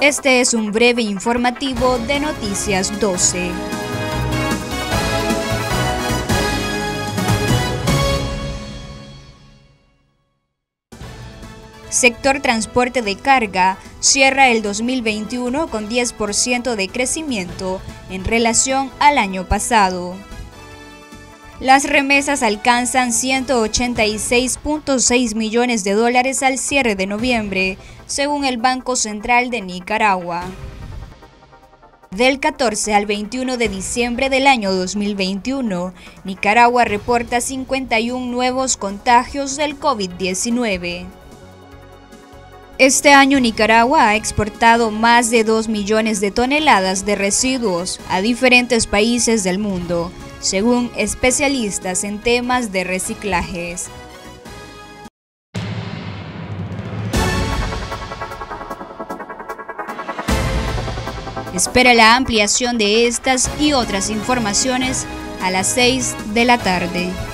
Este es un breve informativo de Noticias 12. Sector transporte de carga cierra el 2021 con 10% de crecimiento en relación al año pasado. Las remesas alcanzan 186.6 millones de dólares al cierre de noviembre, según el Banco Central de Nicaragua. Del 14 al 21 de diciembre del año 2021, Nicaragua reporta 51 nuevos contagios del COVID-19. Este año Nicaragua ha exportado más de 2 millones de toneladas de residuos a diferentes países del mundo, según especialistas en temas de reciclajes. Espera la ampliación de estas y otras informaciones a las 6 de la tarde.